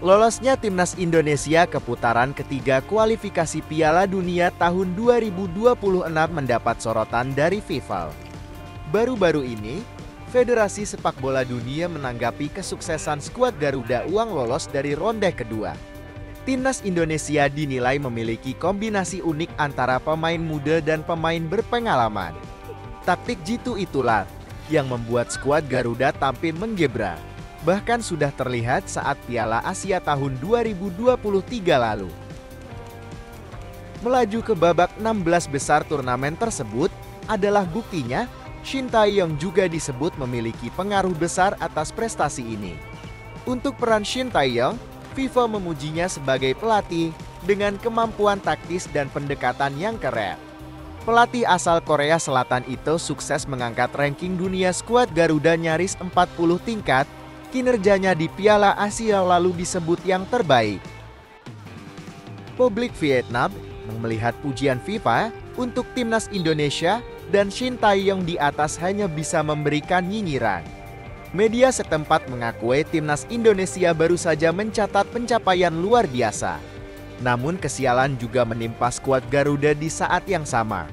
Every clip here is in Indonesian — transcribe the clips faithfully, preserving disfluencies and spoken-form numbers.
Lolosnya timnas Indonesia ke putaran ketiga kualifikasi Piala Dunia tahun dua ribu dua puluh enam mendapat sorotan dari FIFA. Baru-baru ini, Federasi Sepak Bola Dunia menanggapi kesuksesan skuad Garuda Uang lolos dari ronde kedua. Timnas Indonesia dinilai memiliki kombinasi unik antara pemain muda dan pemain berpengalaman. Taktik jitu itulah yang membuat skuad Garuda tampil menggebra. Bahkan sudah terlihat saat Piala Asia tahun dua ribu dua puluh tiga lalu. Melaju ke babak enam belas besar turnamen tersebut adalah buktinya Shin Tae-yong juga disebut memiliki pengaruh besar atas prestasi ini. Untuk peran Shin Tae-yong, FIFA memujinya sebagai pelatih dengan kemampuan taktis dan pendekatan yang keren. Pelatih asal Korea Selatan itu sukses mengangkat ranking dunia skuad Garuda nyaris empat puluh tingkat. Kinerjanya di Piala Asia lalu disebut yang terbaik. Publik Vietnam melihat pujian FIFA untuk timnas Indonesia dan Shin Tae-yong di atas hanya bisa memberikan nyinyiran. Media setempat mengakui timnas Indonesia baru saja mencatat pencapaian luar biasa. Namun kesialan juga menimpa skuad Garuda di saat yang sama.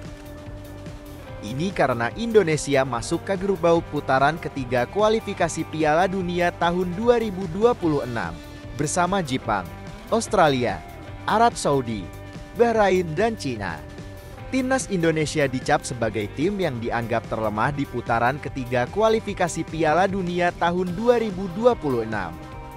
Ini karena Indonesia masuk ke grup bau putaran ketiga kualifikasi Piala Dunia tahun dua ribu dua puluh enam bersama Jepang, Australia, Arab Saudi, Bahrain, dan Cina. Timnas Indonesia dicap sebagai tim yang dianggap terlemah di putaran ketiga kualifikasi Piala Dunia tahun dua ribu dua puluh enam.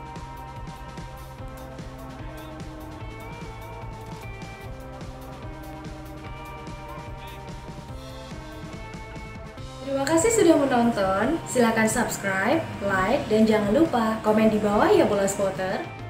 Terima kasih sudah menonton. Silakan subscribe, like, dan jangan lupa komen di bawah ya Bola Spotter.